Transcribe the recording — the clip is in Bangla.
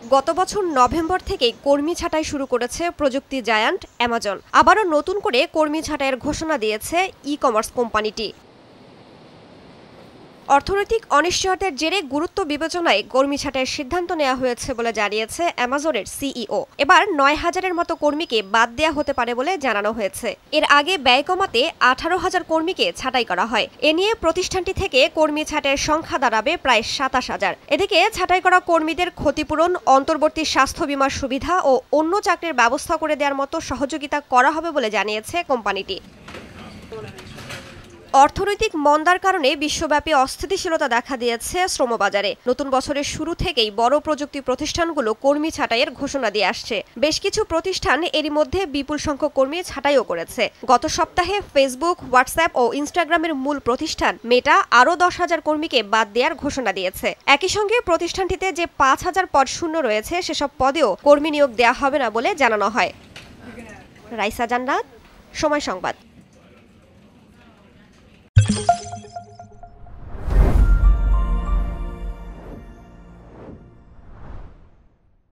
গত বছর নভেম্বর থেকেই কর্মী ছাঁটাই শুরু করেছে প্রযুক্তি জায়ান্ট অ্যামাজন। আবারও নতুন করে কর্মী ছাঁটাইয়ের ঘোষণা দিয়েছে ই-কমার্স কোম্পানিটি। অর্থনৈতিক অনিশ্চয়তার জেরে গুরুত্ব বিবেচনায় কর্মী ছাঁটাইয়ের সিদ্ধান্ত নেওয়া হয়েছে বলে জানিয়েছে অ্যামাজনের সিইও। এবার ৯,০০০-এর মতো কর্মীকে বাদ দেওয়া হতে পারে বলে জানানো হয়েছে। এর আগে ব্যয় কমাতে ১৮,০০০ কর্মীকে ছাঁটাই করা হয়। এ নিয়ে প্রতিষ্ঠানটি থেকে কর্মী ছাঁটাইয়ের সংখ্যা দাঁড়াবে প্রায় ২৭,০০০। এদিকে ছাঁটাই করা কর্মীদের ক্ষতিপূরণ, অন্তর্বর্তী স্বাস্থ্য বীমার সুবিধা ও অন্য চাকরির ব্যবস্থা করে দেওয়ার মতো সহযোগিতা করা হবে বলে জানিয়েছে কোম্পানিটি। অর্থনৈতিক মন্দার কারণে বিশ্বব্যাপী অস্থিতিশীলতা দেখা দিয়েছে শ্রমবাজারে। নতুন বছরের শুরু থেকেই বড় প্রযুক্তি প্রতিষ্ঠানগুলো কর্মী ছাঁটাইয়ের ঘোষণা দিয়ে আসছে। বেশ কিছু প্রতিষ্ঠান এরই মধ্যে বিপুল সংখ্যক কর্মী ছাঁটাইও করেছে। গত সপ্তাহে ফেসবুক, হোয়াটসঅ্যাপ ও ইনস্টাগ্রামের মূল প্রতিষ্ঠান মেটা আরও ১০,০০০ কর্মীকে বাদ দেওয়ার ঘোষণা দিয়েছে। একই সঙ্গে প্রতিষ্ঠানটিতে যে ৫,০০০ পদ শূন্য রয়েছে সেসব পদেও কর্মী নিয়োগ দেওয়া হবে না বলে জানানো হয়। রাইসা জান্নাত, সময় সংবাদ।